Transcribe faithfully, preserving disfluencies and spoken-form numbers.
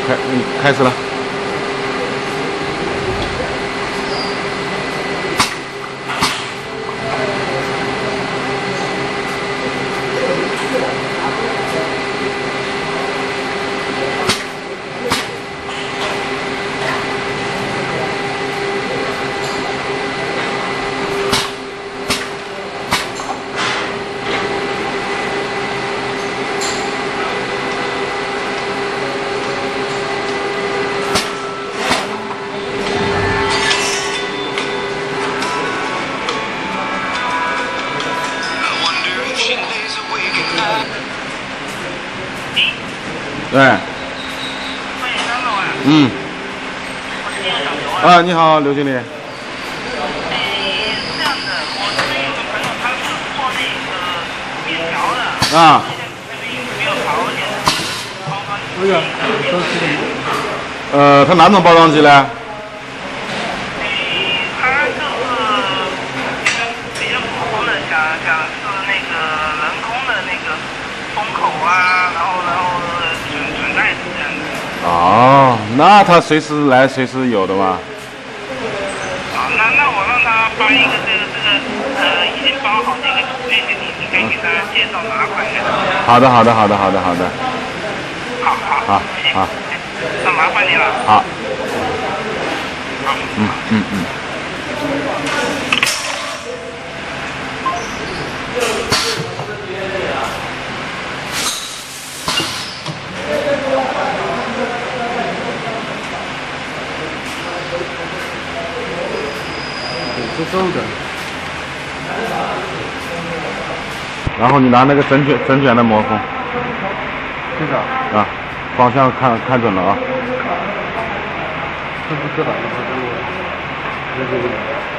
开，嗯，开始了。对。嗯。啊，你好，刘经理。哎， 这样的，我这边有个朋友，他是做那个面条的。 啊。 那边有没有好一点的包装机？ 哎呀，都是。 呃，他哪种包装机呢？ 哎，他就是比较普通的，想想是那个人工的那个封口啊，然后然后准准袋子这样的。 哦，那他随时来随时有的嘛。 好，那那我让他发一个这个这个呃已经包好这个图片给你，你可以给大家介绍哪款的。 好的，好的，好的，好的，好的。 好好好，好。 那麻烦你了。 好。 好。 嗯嗯嗯。 是皱的。 然后你拿那个整卷整卷的模控。 这个。 啊，方向看看准了啊。 这不知道，这个这个。